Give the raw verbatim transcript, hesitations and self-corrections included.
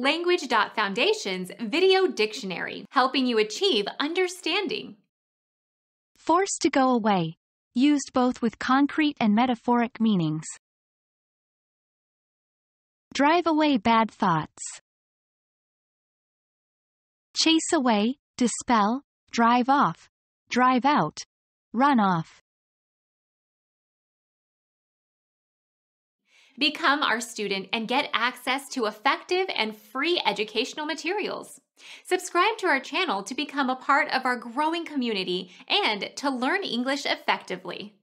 Language.Foundation's Video Dictionary, helping you achieve understanding. Forced to go away, used both with concrete and metaphoric meanings. Drive away bad thoughts. Chase away, dispel, drive off, drive out, run off. Become our student and get access to effective and free educational materials. Subscribe to our channel to become a part of our growing community and to learn English effectively.